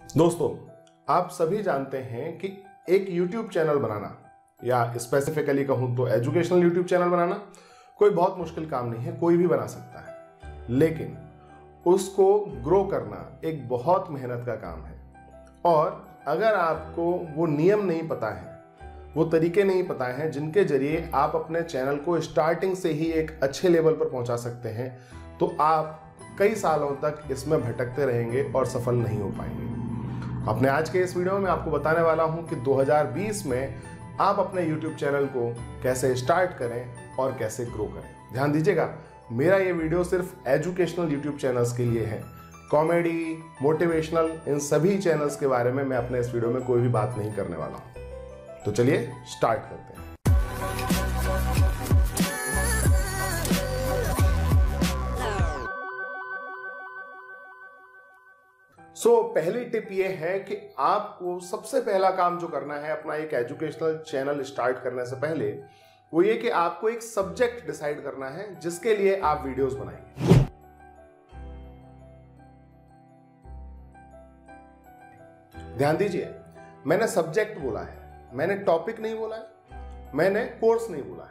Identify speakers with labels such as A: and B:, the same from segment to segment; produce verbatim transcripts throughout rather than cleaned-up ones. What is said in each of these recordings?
A: दोस्तों, आप सभी जानते हैं कि एक YouTube चैनल बनाना या स्पेसिफिकली कहूं तो एजुकेशनल YouTube चैनल बनाना कोई बहुत मुश्किल काम नहीं है, कोई भी बना सकता है। लेकिन उसको ग्रो करना एक बहुत मेहनत का काम है। और अगर आपको वो नियम नहीं पता है, वो तरीके नहीं पता हैं जिनके जरिए आप अपने चैनल को स्टार्टिंग से ही एक अच्छे लेवल पर पहुंचा सकते हैं, तो आप कई सालों तक इसमें भटकते रहेंगे और सफल नहीं हो पाएंगे। अपने आज के इस वीडियो में आपको बताने वाला हूं कि दो हज़ार बीस में आप अपने YouTube चैनल को कैसे स्टार्ट करें और कैसे ग्रो करें। ध्यान दीजिएगा, मेरा ये वीडियो सिर्फ एजुकेशनल YouTube चैनल्स के लिए है। कॉमेडी, मोटिवेशनल, इन सभी चैनल्स के बारे में मैं अपने इस वीडियो में कोई भी बात नहीं करने वाला हूं। तो चलिए स्टार्ट करते हैं। सो so, पहली टिप ये है कि आपको सबसे पहला काम जो करना है अपना एक एजुकेशनल चैनल स्टार्ट करने से पहले, वो ये कि आपको एक सब्जेक्ट डिसाइड करना है जिसके लिए आप वीडियोस बनाएंगे। ध्यान दीजिए, मैंने सब्जेक्ट बोला है, मैंने टॉपिक नहीं बोला है, मैंने कोर्स नहीं बोला है।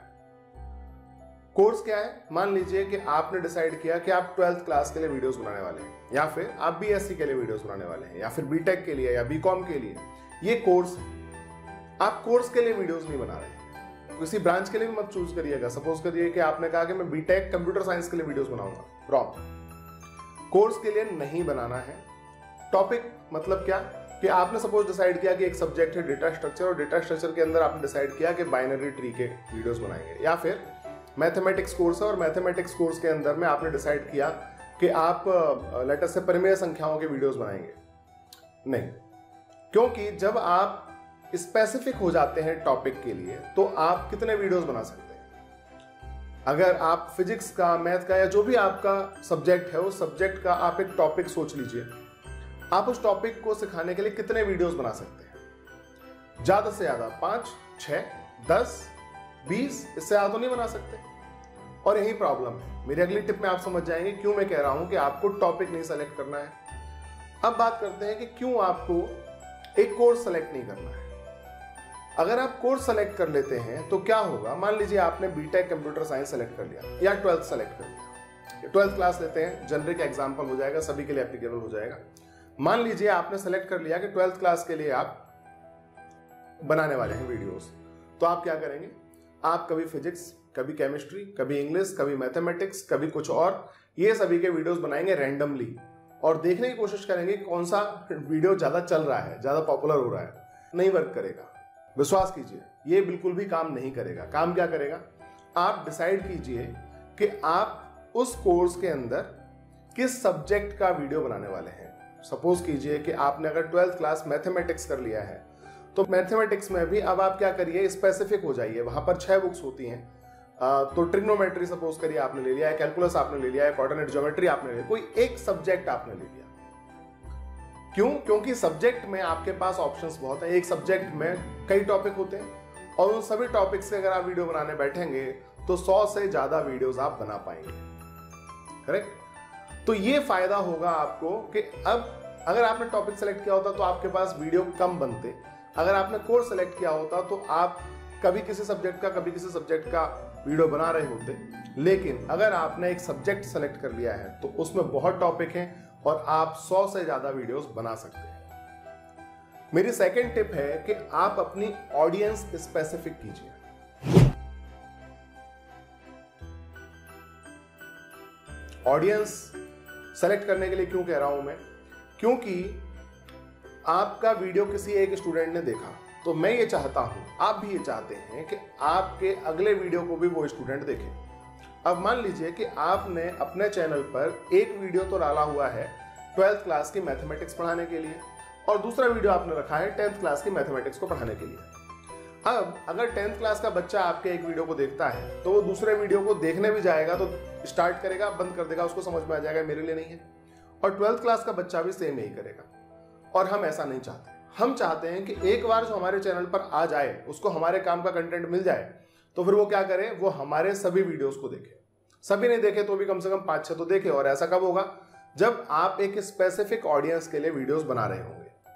A: कोर्स क्या है? मान लीजिए कि आपने डिसाइड किया कि आप ट्वेल्थ क्लास के लिए वीडियोस बनाने वाले हैं, या फिर आप बीएससी के लिए वीडियोस बनाने वाले हैं, या फिर बीटेक के लिए या बीकॉम के लिए। ये कोर्स है। आप कोर्स के लिए वीडियोस नहीं बना रहे, किसी ब्रांच के लिए भी मत चूज करिएगा। सपोज करिए कि आपने कहा कि मैं बीटेक कंप्यूटर साइंस के लिए वीडियोस बनाऊंगा, रॉन्ग। कोर्स के लिए नहीं बनाना है। टॉपिक मतलब क्या कि आपने सपोज डिसाइड किया कि एक सब्जेक्ट है डेटा स्ट्रक्चर, और डेटा स्ट्रक्चर के अंदर आपने डिसाइड किया कि बाइनरी ट्री के वीडियोस बनाएंगे, या फिर मैथमेटिक्स कोर्स है और मैथमेटिक्स कोर्स के अंदर में आपने डिसाइड किया कि आप लेटर से परिमेय संख्याओं के वीडियोस बनाएंगे। नहीं, क्योंकि जब आप स्पेसिफिक हो जाते हैं टॉपिक के लिए तो आप कितने वीडियोस बना सकते हैं। अगर आप फिजिक्स का, मैथ का या जो भी आपका सब्जेक्ट है उस सब्जेक्ट का आप एक टॉपिक सोच लीजिए, आप उस टॉपिक को सिखाने के लिए कितने वीडियोस बना सकते हैं। ज्यादा से ज्यादा पांच, छह, दस, बीस, इससे ज्यादा तो नहीं बना सकते। और यही प्रॉब्लम है। मेरी अगली टिप में आप समझ जाएंगे क्यों मैं कह रहा हूं कि आपको टॉपिक नहीं सेलेक्ट करना है। अब बात करते हैं कि क्यों आपको एक कोर्स सेलेक्ट नहीं करना है। अगर आप कोर्स सेलेक्ट कर लेते हैं तो क्या होगा? मान लीजिए आपने बीटेक कंप्यूटर साइंस सेलेक्ट कर लिया या ट्वेल्थ सेलेक्ट कर लिया। ट्वेल्थ क्लास लेते हैं, जनरिक एग्जाम्पल हो जाएगा, सभी के लिए एप्लीकेबल हो जाएगा। मान लीजिए आपने सेलेक्ट कर लिया कि ट्वेल्थ क्लास के लिए आप बनाने वाले हैं वीडियोस। तो आप क्या करेंगे? आप कभी फिजिक्स, कभी केमिस्ट्री, कभी इंग्लिश, कभी मैथमेटिक्स, कभी कुछ और, ये सभी के वीडियोस बनाएंगे रैंडमली और देखने की कोशिश करेंगे कौन सा वीडियो ज्यादा चल रहा है, ज्यादा पॉपुलर हो रहा है। नहीं वर्क करेगा, विश्वास कीजिए, ये बिल्कुल भी काम नहीं करेगा। काम क्या करेगा? आप डिसाइड कीजिए कि आप उस कोर्स के अंदर किस सब्जेक्ट का वीडियो बनाने वाले हैं। सपोज कीजिए कि आपने अगर ट्वेल्थ क्लास मैथमेटिक्स कर लिया है तो मैथमेटिक्स में भी अब आप क्या करिए, स्पेसिफिक हो जाइए। वहां पर छह बुक्स होती हैं, तो ट्रिग्नोमेट्री सपोज करिए आपने ले लिया है, कैलकुलस आपने ले लिया है, कोऑर्डिनेट ज्योमेट्री आपने ले लिया, कोई एक सब्जेक्ट आपने ले लिया। क्यों? क्योंकि सब्जेक्ट में आपके पास ऑप्शंस बहुत हैं। एक सब्जेक्ट में कई टॉपिक होते हैं और उन सभी टॉपिक्स से अगर आप वीडियो बनाने बैठेंगे तो सौ से ज्यादा वीडियोस आप बना पाएंगे। करेक्ट? तो ये फायदा होगा आपको कि अब अगर आपने टॉपिक सेलेक्ट किया होता तो आपके पास वीडियो कम बनते। अगर आपने कोर्स सेलेक्ट किया होता तो आप कभी किसी सब्जेक्ट का कभी किसी सब्जेक्ट का वीडियो बना रहे होते। लेकिन अगर आपने एक सब्जेक्ट सेलेक्ट कर लिया है तो उसमें बहुत टॉपिक हैं और आप सौ से ज्यादा वीडियोस बना सकते हैं। मेरी सेकंड टिप है कि आप अपनी ऑडियंस स्पेसिफिक कीजिए। ऑडियंस सेलेक्ट करने के लिए क्यों कह रहा हूं मैं? क्योंकि आपका वीडियो किसी एक स्टूडेंट ने देखा तो मैं ये चाहता हूं, आप भी ये चाहते हैं कि आपके अगले वीडियो को भी वो स्टूडेंट देखे। अब मान लीजिए कि आपने अपने चैनल पर एक वीडियो तो डाला हुआ है ट्वेल्थ क्लास की मैथमेटिक्स पढ़ाने के लिए और दूसरा वीडियो आपने रखा है टेंथ क्लास की मैथमेटिक्स को पढ़ाने के लिए। अब अगर टेंथ क्लास का बच्चा आपके एक वीडियो को देखता है तो वो दूसरे वीडियो को देखने भी जाएगा तो स्टार्ट करेगा, बंद कर देगा, उसको समझ में आ जाएगा मेरे लिए नहीं है। और ट्वेल्थ क्लास का बच्चा भी सेम यही करेगा। और हम ऐसा नहीं चाहते। हम चाहते हैं कि एक बार जो हमारे चैनल पर आ जाए, उसको हमारे काम का कंटेंट मिल जाए, तो फिर वो क्या करे, वो हमारे सभी वीडियोस को देखे। सभी नहीं देखे तो भी कम से कम पांच छह तो देखे। और ऐसा कब होगा? जब आप एक स्पेसिफिक ऑडियंस के लिए वीडियोस बना रहे होंगे।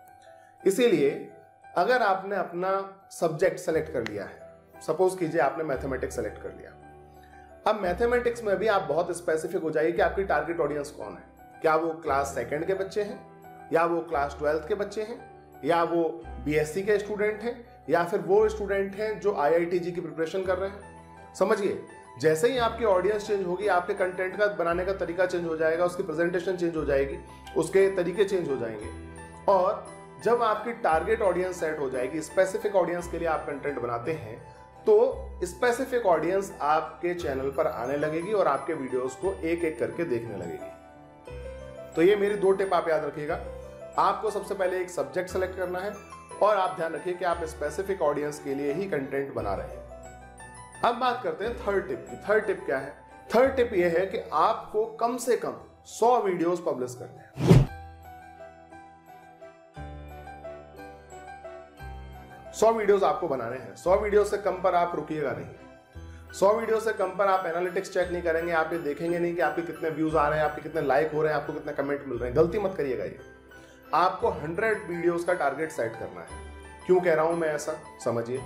A: इसीलिए अगर आपने अपना सब्जेक्ट सेलेक्ट कर लिया है, सपोज कीजिए आपने मैथमेटिक्स सेलेक्ट कर लिया, अब मैथमेटिक्स में भी आप बहुत स्पेसिफिक हो जाइए कि आपकी टारगेट ऑडियंस कौन है। क्या वो क्लास सेकंड के बच्चे हैं, या वो क्लास ट्वेल्थ के बच्चे हैं, या वो बीएससी के स्टूडेंट हैं, या फिर वो स्टूडेंट हैं जो आईआईटी की प्रिपरेशन कर रहे हैं। समझिए, जैसे ही आपकी ऑडियंस चेंज होगी, आपके कंटेंट का बनाने का तरीका चेंज हो जाएगा, उसकी प्रेजेंटेशन चेंज हो जाएगी, उसके तरीके चेंज हो जाएंगे। और जब आपकी टारगेट ऑडियंस सेट हो जाएगी, स्पेसिफिक ऑडियंस के लिए आप कंटेंट बनाते हैं, तो स्पेसिफिक ऑडियंस आपके चैनल पर आने लगेगी और आपके वीडियोस को एक एक करके देखने लगेगी। तो ये मेरी दो टिप आप याद रखिएगा। आपको सबसे पहले एक सब्जेक्ट सेलेक्ट करना है और आप ध्यान रखिए कि आप स्पेसिफिक ऑडियंस के लिए ही कंटेंट बना रहे हैं। अब बात करते हैं थर्ड टिप की। थर्ड टिप क्या है? थर्ड टिप ये है कि आपको कम से कम सौ वीडियोस पब्लिश करने हैं। सौ वीडियोस आपको बनाने हैं। सौ वीडियो से कम पर आप रुकिएगा नहीं। सौ वीडियो से कम पर आप एनालिटिक्स चेक नहीं करेंगे, आप ये देखेंगे नहीं कि आपके कितने व्यूज आ रहे हैं, आपके कितने लाइक हो रहे हैं, आपको कितने कमेंट मिल रहे हैं। गलती मत करिएगा। ये आपको हंड्रेड वीडियोस का टारगेट सेट करना है। क्यों कह रहा हूं मैं ऐसा, समझिए।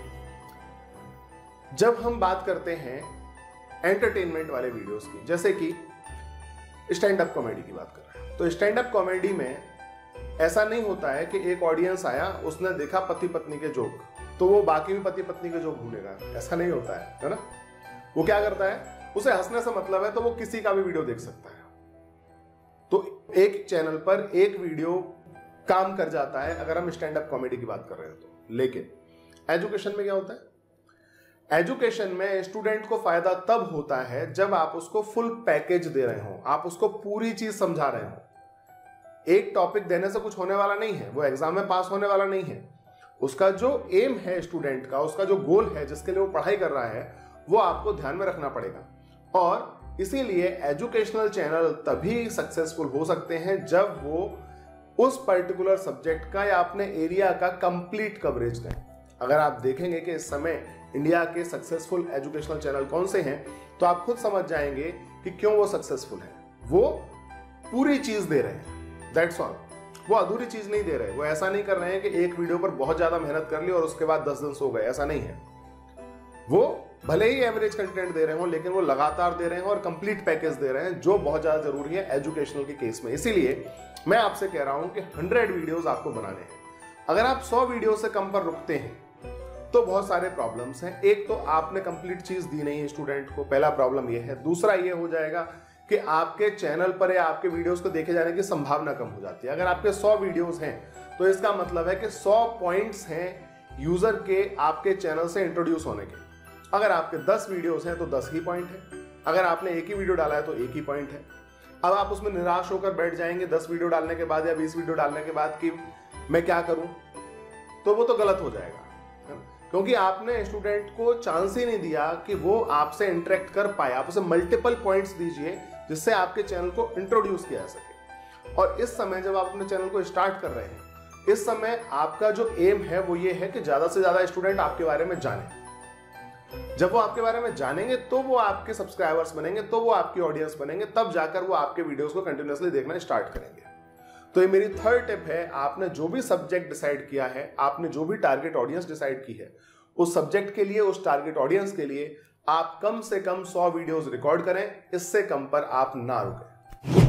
A: जब हम बात करते हैं एंटरटेनमेंट वाले वीडियोस की, जैसे कि स्टैंड अप कॉमेडी की बात कर रहे हैं, तो स्टैंड अप कॉमेडी में ऐसा नहीं होता है कि एक ऑडियंस आया, उसने देखा पति पत्नी के जोक, तो वो बाकी भी पति पत्नी के जोक भूलेगा। ऐसा नहीं होता है, है ना। वो क्या करता है, उसे हंसने से मतलब है तो वो किसी का भी वीडियो देख सकता है। तो एक चैनल पर एक वीडियो काम कर जाता है अगर हम स्टैंड अप कॉमेडी की बात कर रहे हैं तो। लेकिन एजुकेशन में क्या होता है? एजुकेशन में स्टूडेंट को फायदा तब होता है जब आप उसको फुल पैकेज दे रहे हो, आप उसको पूरी चीज समझा रहे हो। एक टॉपिक देने से कुछ होने वाला नहीं है, वो एग्जाम में पास होने वाला नहीं है। उसका जो एम है स्टूडेंट का, उसका जो गोल है जिसके लिए वो पढ़ाई कर रहा है, वो आपको ध्यान में रखना पड़ेगा। और इसीलिए एजुकेशनल चैनल तभी सक्सेसफुल हो सकते हैं जब वो उस पर्टिकुलर सब्जेक्ट का या अपने एरिया का कंप्लीट कवरेज दें। अगर आप देखेंगे कि इस समय इंडिया के सक्सेसफुल एजुकेशनल चैनल कौन से हैं, तो आप खुद समझ जाएंगे कि क्यों वो सक्सेसफुल है। वो पूरी चीज दे रहे हैं, दैट्स ऑल। वो अधूरी चीज नहीं दे रहे। वो ऐसा नहीं कर रहे हैं कि एक वीडियो पर बहुत ज्यादा मेहनत कर ली और उसके बाद दस दिन सो गए, ऐसा नहीं है। वो भले ही एवरेज कंटेंट दे रहे हो, लेकिन वो लगातार दे रहे हैं और कंप्लीट पैकेज दे रहे हैं, जो बहुत ज्यादा जरूरी है एजुकेशनल के केस में। इसीलिए मैं आपसे कह रहा हूं कि हंड्रेड वीडियोस आपको बनाने हैं। अगर आप सौ वीडियो से कम पर रुकते हैं तो बहुत सारे प्रॉब्लम्स हैं। एक तो आपने कंप्लीट चीज दी नहीं है स्टूडेंट को, पहला प्रॉब्लम ये है। दूसरा ये हो जाएगा कि आपके चैनल पर या आपके वीडियोस को देखे जाने की संभावना कम हो जाती है। अगर आपके सौ वीडियोस हैं तो इसका मतलब है कि सौ पॉइंट्स हैं यूजर के आपके चैनल से इंट्रोड्यूस होने के। अगर आपके दस वीडियोस हैं तो दस ही पॉइंट है। अगर आपने एक ही वीडियो डाला है तो एक ही पॉइंट है। अब आप उसमें निराश होकर बैठ जाएंगे दस वीडियो डालने के बाद या बीस वीडियो डालने के बाद कि मैं क्या करूं, तो वो तो गलत हो जाएगा, है ना? क्योंकि आपने स्टूडेंट को चांस ही नहीं दिया कि वो आपसे इंटरेक्ट कर पाए। आप उसे मल्टीपल पॉइंट्स दीजिए जिससे आपके चैनल को इंट्रोड्यूस किया जा सके। और इस समय जब आप अपने चैनल को स्टार्ट कर रहे हैं, इस समय आपका जो एम है वो ये है कि ज्यादा से ज्यादा स्टूडेंट आपके बारे में जाने। जब वो आपके बारे में जानेंगे तो वो आपके सब्सक्राइबर्स बनेंगे, तो वो आपकी ऑडियंस बनेंगे, तब जाकर वो आपके वीडियोस को कंटिन्यूअसली देखना स्टार्ट करेंगे। तो ये मेरी थर्ड टिप है। आपने जो भी सब्जेक्ट डिसाइड किया है, आपने जो भी टारगेट ऑडियंस डिसाइड की है, उस सब्जेक्ट के लिए, उस टारगेट ऑडियंस के लिए आप कम से कम सौ वीडियोस रिकॉर्ड करें। इससे कम पर आप ना रुकें।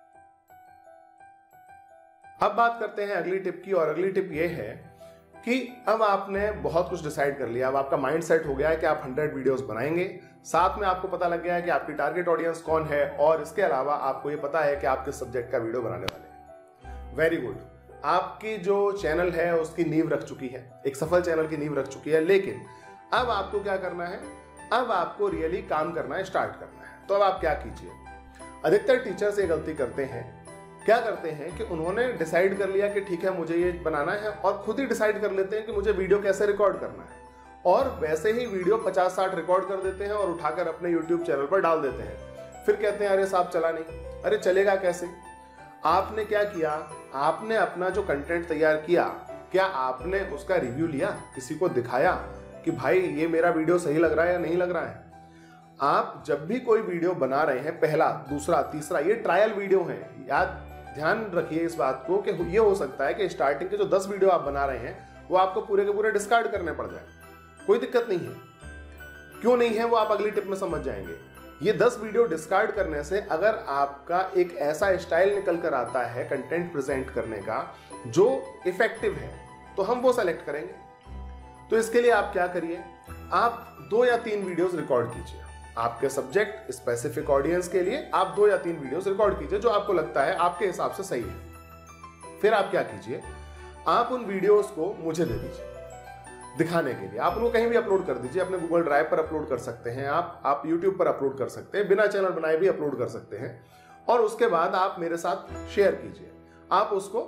A: अब बात करते हैं अगली टिप की, और अगली टिप यह है कि अब आपने बहुत कुछ डिसाइड कर लिया। अब आपका माइंड सेट हो गया है कि आप हंड्रेड वीडियोस बनाएंगे। साथ में आपको पता लग गया है कि आपकी टारगेट ऑडियंस कौन है, और इसके अलावा आपको ये पता है कि आप किस सब्जेक्ट का वीडियो बनाने वाले हैं। Very good. आपकी जो चैनल है उसकी नींव रख चुकी है, एक सफल चैनल की नींव रख चुकी है। लेकिन अब आपको क्या करना है? अब आपको रियली काम करना स्टार्ट करना है। तो अब आप क्या कीजिए? अधिकतर टीचर्स ये गलती करते हैं, क्या करते हैं कि उन्होंने डिसाइड कर लिया कि ठीक है मुझे ये बनाना है, और खुद ही डिसाइड कर लेते हैं कि मुझे वीडियो कैसे रिकॉर्ड करना है, और वैसे ही वीडियो पचास साठ रिकॉर्ड कर देते हैं और उठाकर अपने यूट्यूब चैनल पर डाल देते हैं। फिर कहते हैं अरे साहब चला नहीं। अरे चलेगा कैसे? आपने क्या किया? आपने अपना जो कंटेंट तैयार किया, क्या आपने उसका रिव्यू लिया, किसी को दिखाया कि भाई ये मेरा वीडियो सही लग रहा है या नहीं लग रहा है? आप जब भी कोई वीडियो बना रहे हैं, पहला, दूसरा, तीसरा, ये ट्रायल वीडियो है, याद ध्यान रखिए इस बात को कि ये हो सकता है कि स्टार्टिंग के जो दस वीडियो आप बना रहे हैं वो आपको पूरे के पूरे डिस्कार्ड करने पड़ जाए। कोई दिक्कत नहीं है, क्यों नहीं है वो आप अगली टिप में समझ जाएंगे। ये दस वीडियो डिस्कार्ड करने से अगर आपका एक ऐसा स्टाइल निकल कर आता है कंटेंट प्रेजेंट करने का जो इफेक्टिव है, तो हम वो सेलेक्ट करेंगे। तो इसके लिए आप क्या करिए, आप दो या तीन वीडियोस रिकॉर्ड कीजिए। आपके सब्जेक्ट स्पेसिफिक ऑडियंस के लिए आप दो या तीन वीडियोस रिकॉर्ड कीजिए जो आपको लगता है आपके हिसाब से सही है। फिर आप क्या कीजिए, आप उन वीडियोस को मुझे दे दीजिए दिखाने के लिए। आप उनको कहीं भी अपलोड कर दीजिए, अपने गूगल ड्राइव पर अपलोड कर सकते हैं, आप आप यूट्यूब पर अपलोड कर सकते हैं, बिना चैनल बनाए भी अपलोड कर सकते हैं। और उसके बाद आप मेरे साथ शेयर कीजिए। आप उसको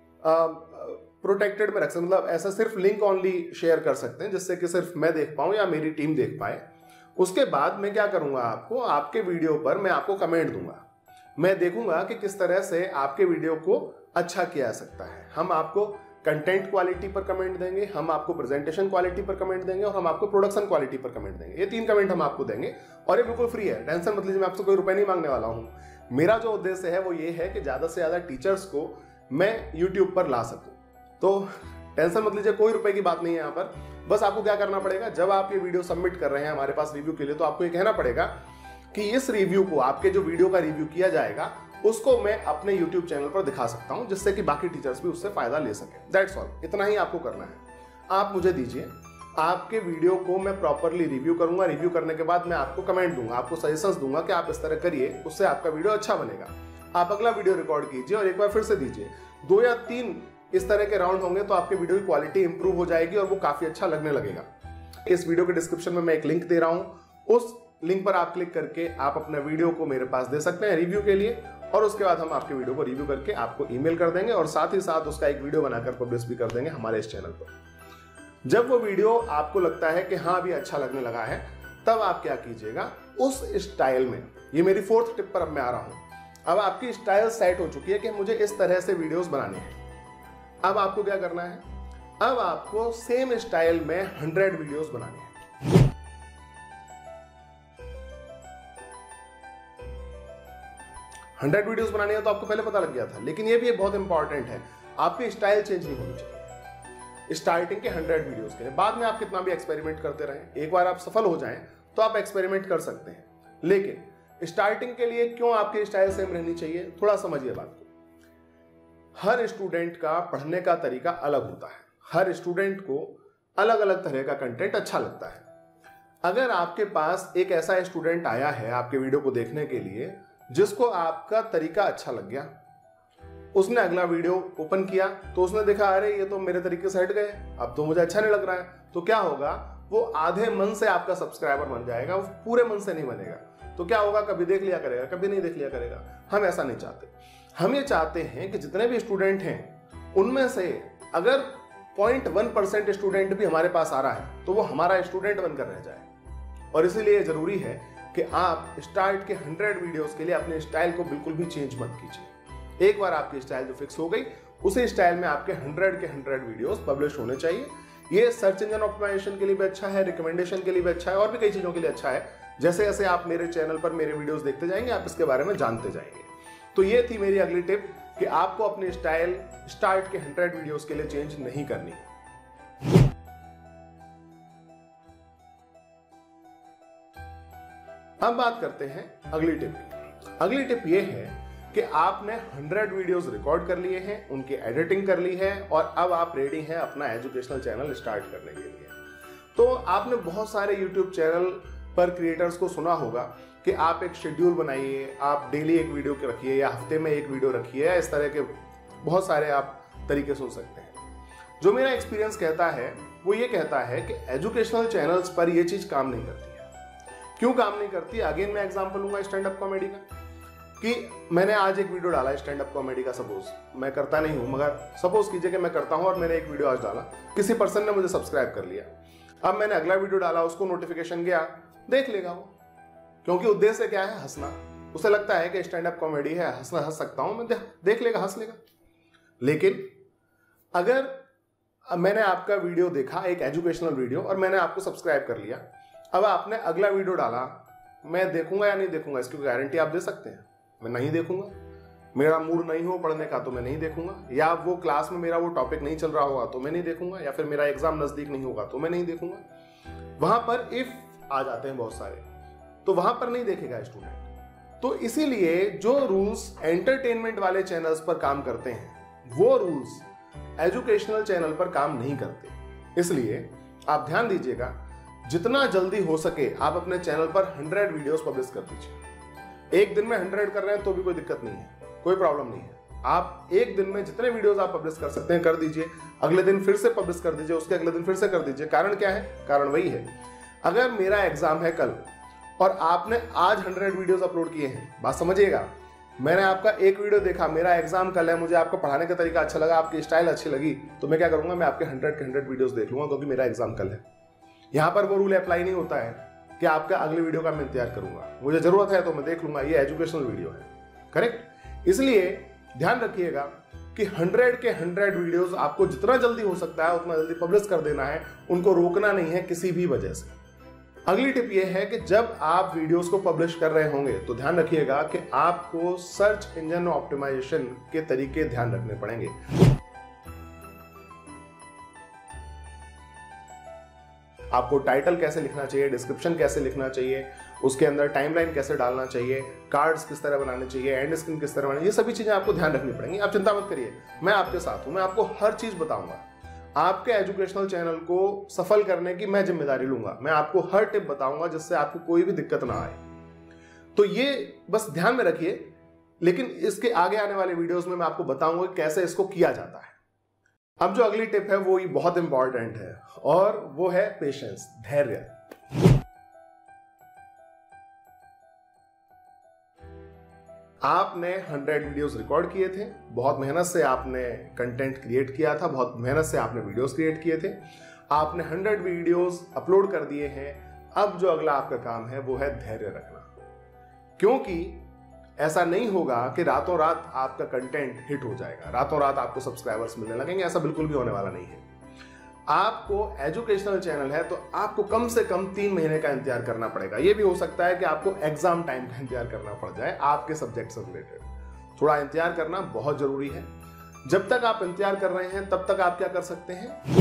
A: प्रोटेक्टेड में रख सकते, मतलब ऐसा सिर्फ लिंक ऑनली शेयर कर सकते हैं जिससे कि सिर्फ मैं देख पाऊं या मेरी टीम देख पाए। उसके बाद मैं क्या करूंगा, आपको आपके वीडियो पर मैं आपको कमेंट दूंगा। मैं देखूंगा कि किस तरह से आपके वीडियो को अच्छा किया जा सकता है। हम आपको कंटेंट क्वालिटी पर कमेंट देंगे, हम आपको प्रेजेंटेशन क्वालिटी पर कमेंट देंगे और हम आपको प्रोडक्शन क्वालिटी पर कमेंट देंगे। ये तीन कमेंट हम आपको देंगे और ये बिल्कुल फ्री है, टेंशन मत लीजिए। मैं आपसे कोई रुपए नहीं मांगने वाला हूं। मेरा जो उद्देश्य है वो ये है कि ज्यादा से ज्यादा टीचर्स को मैं यूट्यूब पर ला सकूं। तो टेंशन मत लीजिए, कोई रुपए की बात नहीं है यहाँ पर। बस आपको क्या करना पड़ेगा, जब आप ये वीडियो सबमिट कर रहे हैं हमारे पास रिव्यू के लिए, तो आपको ये कहना पड़ेगा कि इस रिव्यू को, आपके जो वीडियो का रिव्यू किया जाएगा उसको मैं अपने YouTube चैनल पर दिखा सकता हूं जिससे कि बाकी टीचर्स भी उससे फायदा ले सके। दैट्स ऑल, इतना ही आपको करना है। आप मुझे दीजिए, आपके वीडियो को मैं प्रॉपरली रिव्यू करूंगा। रिव्यू करने के बाद मैं आपको कमेंट दूंगा, आपको सजेशंस दूंगा कि आप इस तरह करिए, उससे आपका वीडियो अच्छा बनेगा। आप अगला वीडियो रिकॉर्ड कीजिए और एक बार फिर से दीजिए। दो या तीन इस तरह के राउंड होंगे तो आपके वीडियो की क्वालिटी इंप्रूव हो जाएगी और वो काफी अच्छा लगने लगेगा। इस वीडियो के डिस्क्रिप्शन में मैं एक लिंक दे रहा हूं, उस लिंक पर आप क्लिक करके आप अपना वीडियो को मेरे पास दे सकते हैं रिव्यू के लिए, और उसके बाद हम आपके वीडियो को रिव्यू करके आपको ईमेल कर देंगे और साथ ही साथ उसका एक वीडियो बनाकर पब्लिश भी कर देंगे हमारे इस चैनल पर। जब वो वीडियो आपको लगता है कि हाँ अभी अच्छा लगने लगा है, तब आप क्या कीजिएगा, उस स्टाइल में, ये मेरी फोर्थ टिप पर अब मैं आ रहा हूं। अब आपकी स्टाइल सेट हो चुकी है कि मुझे इस तरह से वीडियोस बनाने हैं। अब आपको क्या करना है, अब आपको सेम स्टाइल में हंड्रेड वीडियोस बनाने हैं। हंड्रेड वीडियोस बनाने हैं तो आपको पहले पता लग गया था, लेकिन ये भी बहुत इंपॉर्टेंट है, आपकी स्टाइल चेंज नहीं होनी चाहिए स्टार्टिंग के हंड्रेड वीडियोस के लिए। बाद में आप कितना भी एक्सपेरिमेंट करते रहें, एक बार आप सफल हो जाएं तो आप एक्सपेरिमेंट कर सकते हैं, लेकिन स्टार्टिंग के लिए क्यों आपकी स्टाइल सेम रहनी चाहिए, थोड़ा समझिए बात को। हर स्टूडेंट का पढ़ने का तरीका अलग होता है, हर स्टूडेंट को अलग अलग तरह का कंटेंट अच्छा लगता है। अगर आपके पास एक ऐसा स्टूडेंट आया है आपके वीडियो को देखने के लिए जिसको आपका तरीका अच्छा लग गया, उसने अगला वीडियो ओपन किया तो उसने देखा अरे ये तो मेरे तरीके से हट गए, अब तो मुझे अच्छा नहीं लग रहा है, तो क्या होगा, वो आधे मन से आपका सब्सक्राइबर बन जाएगा, वो पूरे मन से नहीं बनेगा। तो क्या होगा, कभी देख लिया करेगा, कभी नहीं देख लिया करेगा। हम ऐसा नहीं चाहते। हम ये चाहते हैं कि जितने भी स्टूडेंट हैं उनमें से अगर पॉइंट वन परसेंट स्टूडेंट भी हमारे पास आ रहा है तो वो हमारा स्टूडेंट बनकर रह जाए। और इसीलिए जरूरी है कि आप स्टार्ट के हंड्रेड वीडियोस के लिए अपने स्टाइल को बिल्कुल भी चेंज मत कीजिए। एक बार आपकी स्टाइल जो फिक्स हो गई, उसी स्टाइल में आपके हंड्रेड के हंड्रेड वीडियोस पब्लिश होने चाहिए। ये सर्च इंजन ऑप्टिमाइजेशन के लिए भी अच्छा है, रिकमेंडेशन के लिए भी अच्छा है, और भी कई चीजों के लिए अच्छा है। जैसे जैसे आप मेरे चैनल पर मेरे वीडियोस देखते जाएंगे आप इसके बारे में जानते जाएंगे। तो ये थी मेरी अगली टिप कि आपको अपनी स्टाइल स्टार्ट के हंड्रेड वीडियोस के लिए चेंज नहीं करनी। अब बात करते हैं अगली टिप की। अगली टिप ये है कि आपने हंड्रेड वीडियोस रिकॉर्ड कर लिए हैं, उनकी एडिटिंग कर ली है और अब आप रेडी हैं अपना एजुकेशनल चैनल स्टार्ट करने के लिए। तो आपने बहुत सारे यूट्यूब चैनल पर क्रिएटर्स को सुना होगा कि आप एक शेड्यूल बनाइए, आप डेली एक वीडियो रखिए या हफ्ते में एक वीडियो रखिए, या इस तरह के बहुत सारे आप तरीके सुन सकते हैं। जो मेरा एक्सपीरियंस कहता है वो ये कहता है कि एजुकेशनल चैनल्स पर ये चीज काम नहीं करती है। क्यों काम नहीं करती? अगेन मैं एग्जांपल लूंगा स्टैंड अप कॉमेडी का, कि मैंने आज एक वीडियो डाला स्टैंड अप कॉमेडी का, सपोज मैं करता नहीं हूं मगर सपोज कीजिए कि मैं करता हूं और मैंने एक वीडियो आज डाला, किसी पर्सन ने मुझे सब्सक्राइब कर लिया। अब मैंने अगला वीडियो डाला, उसको नोटिफिकेशन गया, देख लेगा वो, क्योंकि उद्देश्य क्या है, हंसना। उसे लगता है कि स्टैंड अप कॉमेडी है, हंसना हंस सकता हूं मैं, देख लेगा, हंस लेगा। लेकिन अगर मैंने आपका वीडियो देखा, एक एजुकेशनल वीडियो, और मैंने आपको सब्सक्राइब कर लिया, अब आपने अगला वीडियो डाला, मैं देखूंगा या नहीं देखूंगा इसकी गारंटी आप दे सकते हैं? मैं नहीं देखूंगा। मेरा मूड नहीं हो पढ़ने का तो मैं नहीं देखूंगा, या वो क्लास में मेरा वो टॉपिक नहीं चल रहा होगा तो मैं नहीं देखूंगा, या फिर मेरा एग्जाम नजदीक नहीं होगा तो मैं नहीं देखूंगा। वहां पर इफ आ जाते हैं बहुत सारे, तो वहां पर नहीं देखेगा स्टूडेंट। तो इसीलिए जो रूल्स एंटरटेनमेंट वाले चैनल्स पर काम करते हैं वो रूल्स एजुकेशनल चैनल पर काम नहीं करते। इसलिए आप ध्यान दीजिएगा, जितना जल्दी हो सके आप अपने चैनल पर हंड्रेड वीडियोस पब्लिश कर दीजिए। एक दिन में हंड्रेड कर रहे हैं तो भी कोई दिक्कत नहीं है, कोई प्रॉब्लम नहीं है। आप एक दिन में जितने वीडियोस आप पब्लिश कर सकते हैं कर दीजिए, अगले दिन फिर से पब्लिश कर दीजिए, उसके अगले दिन फिर से कर दीजिए। कारण क्या है? कारण वही है, अगर मेरा एग्जाम है कल और आपने आज हंड्रेड वीडियोस अपलोड किए हैं, बात समझिएगा, मैंने आपका एक वीडियो देखा, मेरा एग्जाम कल है, मुझे आपका पढ़ाने का तरीका अच्छा लगा, आपकी स्टाइल अच्छी लगी, तो मैं क्या करूंगा, मैं आपके हंड्रेड के हंड्रेड वीडियोस देख लूंगा क्योंकि मेरा एग्जाम कल है। यहां पर वो रूल अप्लाई नहीं होता है कि आपका अगले वीडियो का मैं इंतजार करूंगा, मुझे जरूरत है तो मैं देख लूंगा, ये एजुकेशनल वीडियो है, करेक्ट। इसलिए ध्यान रखिएगा कि हंड्रेड के हंड्रेड वीडियोस आपको जितना जल्दी हो सकता है उतना जल्दी पब्लिश कर देना है, उनको रोकना नहीं है किसी भी वजह से। अगली टिप ये है कि जब आप वीडियोस को पब्लिश कर रहे होंगे तो ध्यान रखिएगा कि आपको सर्च इंजन ऑप्टिमाइजेशन के तरीके ध्यान रखने पड़ेंगे। आपको टाइटल कैसे लिखना चाहिए, डिस्क्रिप्शन कैसे लिखना चाहिए, उसके अंदर टाइमलाइन कैसे डालना चाहिए, कार्ड्स किस तरह बनाने चाहिए, एंड स्क्रीन किस तरह बनानी, ये सभी चीजें आपको ध्यान रखनी पड़ेंगी। आप चिंता मत करिए, मैं आपके साथ हूं, मैं आपको हर चीज बताऊंगा। आपके एजुकेशनल चैनल को सफल करने की मैं जिम्मेदारी लूंगा, मैं आपको हर टिप बताऊंगा जिससे आपको कोई भी दिक्कत ना आए। तो ये बस ध्यान में रखिए, लेकिन इसके आगे आने वाले वीडियोस में मैं आपको बताऊंगा कैसे इसको किया जाता है। अब जो अगली टिप है वो ये बहुत इंपॉर्टेंट है और वो है पेशेंस, धैर्य। आपने हंड्रेड वीडियोस रिकॉर्ड किए थे, बहुत मेहनत से आपने कंटेंट क्रिएट किया था, बहुत मेहनत से आपने वीडियोस क्रिएट किए थे, आपने हंड्रेड वीडियोस अपलोड कर दिए हैं। अब जो अगला आपका काम है वो है धैर्य रखना, क्योंकि ऐसा नहीं होगा कि रातों रात आपका कंटेंट हिट हो जाएगा, रातों रात आपको सब्सक्राइबर्स मिलने लगेंगे, ऐसा बिल्कुल भी होने वाला नहीं है। आपको एजुकेशनल चैनल है तो आपको कम से कम तीन महीने का इंतजार करना पड़ेगा। यह भी हो सकता है कि आपको एग्जाम टाइम का इंतजार करना पड़ जाए आपके सब्जेक्ट से रिलेटेड। थोड़ा इंतजार करना बहुत जरूरी है। जब तक आप इंतजार कर रहे हैं तब तक आप क्या कर सकते हैं,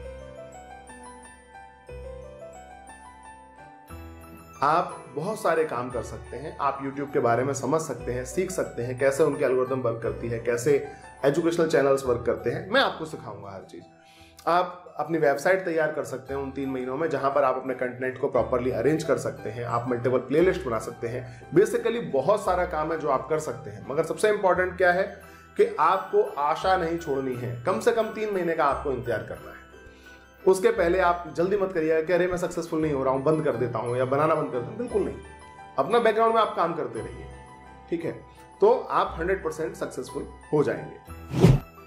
A: आप बहुत सारे काम कर सकते हैं। आप YouTube के बारे में समझ सकते हैं, सीख सकते हैं कैसे उनकी एल्गोरिथम वर्क करती है, कैसे एजुकेशनल चैनल्स वर्क करते हैं, मैं आपको सिखाऊंगा हर चीज। आप अपनी वेबसाइट तैयार कर सकते हैं उन तीन महीनों में, जहां पर आप अपने कंटेंट को प्रॉपर्ली अरेंज कर सकते हैं, आप मल्टीपल प्लेलिस्ट बना सकते हैं। बेसिकली बहुत सारा काम है जो आप कर सकते हैं, मगर सबसे इंपॉर्टेंट क्या है कि आपको आशा नहीं छोड़नी है। कम से कम तीन महीने का आपको इंतजार करना है। उसके पहले आप जल्दी मत करिए कि अरे मैं सक्सेसफुल नहीं हो रहा हूं, बंद कर देता हूं या बनाना बंद कर देता हूं, बिल्कुल नहीं। अपना बैकग्राउंड में आप काम करते रहिए, ठीक है, तो आप हंड्रेड परसेंट सक्सेसफुल हो जाएंगे।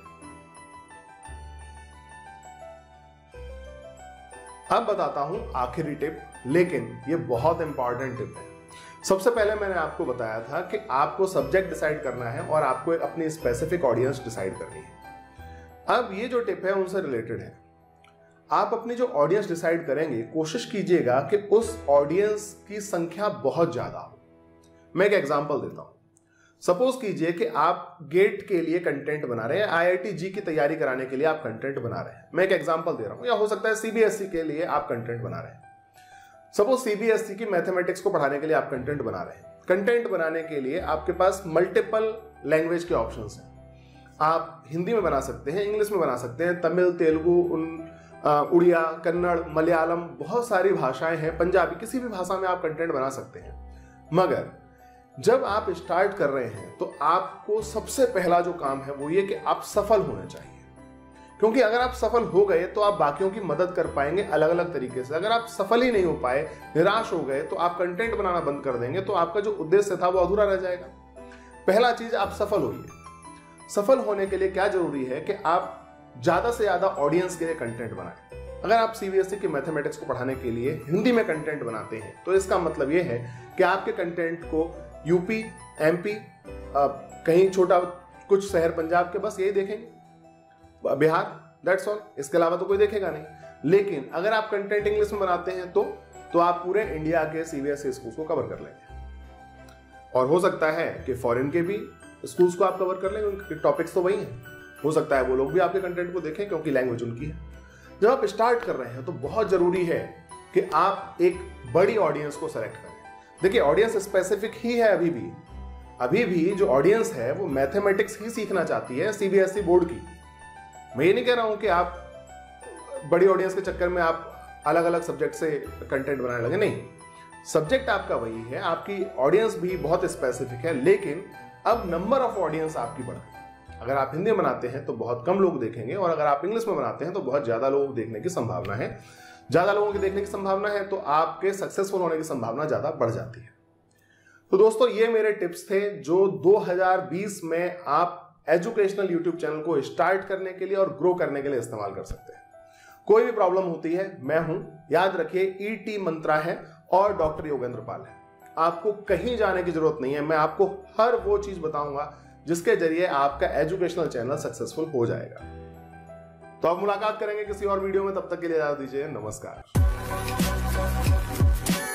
A: अब बताता हूं आखिरी टिप, लेकिन ये बहुत इंपॉर्टेंट टिप है। सबसे पहले मैंने आपको बताया था कि आपको सब्जेक्ट डिसाइड करना है और आपको अपनी स्पेसिफिक ऑडियंस डिसाइड करनी है। अब ये जो टिप है उनसे रिलेटेड है। आप अपनी जो ऑडियंस डिसाइड करेंगे, कोशिश कीजिएगा कि उस ऑडियंस की संख्या बहुत ज्यादा हो। मैं एक एग्जांपल देता हूं। सपोज कीजिए कि आप गेट के लिए कंटेंट बना रहे हैं, आईआईटी जी की तैयारी कराने के लिए आप कंटेंट बना रहे हैं। मैं एक एग्जांपल दे रहा हूं, या हो सकता है सीबीएसई के लिए आप कंटेंट बना रहे हैं। सपोज सीबीएसई की मैथमेटिक्स को पढ़ाने के लिए आप कंटेंट बना रहे हैं। कंटेंट बनाने के लिए आपके पास मल्टीपल लैंग्वेज के ऑप्शंस हैं। आप हिंदी में बना सकते हैं, इंग्लिश में बना सकते हैं, तमिल, तेलुगु, उड़िया, कन्नड़, मलयालम, बहुत सारी भाषाएं हैं, पंजाबी, किसी भी भाषा में आप कंटेंट बना सकते हैं। मगर जब आप स्टार्ट कर रहे हैं तो आपको सबसे पहला जो काम है वो ये कि आप सफल होने चाहिए, क्योंकि अगर आप सफल हो गए तो आप बाकियों की मदद कर पाएंगे अलग अलग तरीके से। अगर आप सफल ही नहीं हो पाए, निराश हो गए, तो आप कंटेंट बनाना बंद कर देंगे, तो आपका जो उद्देश्य था वो अधूरा रह जाएगा। पहला चीज, आप सफल होइए। सफल होने के लिए क्या जरूरी है कि आप ज्यादा से ज्यादा ऑडियंस के लिए कंटेंट बनाएं। अगर आप सीबीएसई की मैथमेटिक्स को पढ़ाने के लिए हिंदी में कंटेंट बनाते हैं तो इसका मतलब यह है कि आपके कंटेंट को यूपी, एमपी, कहीं छोटा कुछ शहर पंजाब के बस यही देखेंगे, बिहार, दैट्स ऑल, इसके अलावा तो कोई देखेगा नहीं। लेकिन अगर आप कंटेंट इंग्लिश में बनाते हैं तो तो आप पूरे इंडिया के सीबीएसई स्कूल को कवर कर लेंगे। और हो सकता है कि फॉरेन के भी स्कूल्स को आप कवर कर लेंगे, उनके टॉपिक्स तो वही हैं। हो सकता है वो लोग भी आपके कंटेंट को देखें क्योंकि लैंग्वेज उनकी है। जब आप स्टार्ट कर रहे हैं तो बहुत जरूरी है कि आप एक बड़ी ऑडियंस को सेलेक्ट करें। देखिए, ऑडियंस स्पेसिफिक ही है। अभी भी अभी भी जो ऑडियंस है वो मैथमेटिक्स ही सीखना चाहती है, सीबीएसई बोर्ड की। मैं ये नहीं कह रहा हूं कि आप बड़ी ऑडियंस के चक्कर में आप अलग अलग सब्जेक्ट से कंटेंट बनाने लगे, नहीं। सब्जेक्ट आपका वही है, आपकी ऑडियंस भी बहुत स्पेसिफिक है, लेकिन अब नंबर ऑफ ऑडियंस आपकी बढ़ गई। अगर आप हिंदी में बनाते हैं तो बहुत कम लोग देखेंगे, और अगर आप इंग्लिश में बनाते हैं तो बहुत ज्यादा लोग देखने की संभावना है। ज्यादा लोगों की देखने की संभावना है तो आपके सक्सेसफुल होने की संभावना ज्यादा बढ़ जाती है। तो दोस्तों, ये मेरे टिप्स थे जो दो हज़ार बीस में आप एजुकेशनल यूट्यूब चैनल को स्टार्ट करने के लिए और ग्रो करने के लिए इस्तेमाल कर सकते हैं। कोई भी प्रॉब्लम होती है, मैं हूं, याद रखिए, ईटी मंत्रा है और डॉक्टर योगेंद्र पाल है। आपको कहीं जाने की जरूरत नहीं है। मैं आपको हर वो चीज बताऊंगा जिसके जरिए आपका एजुकेशनल चैनल सक्सेसफुल हो जाएगा। तो अब मुलाकात करेंगे किसी और वीडियो में, तब तक के लिए इजाजत दीजिए। नमस्कार।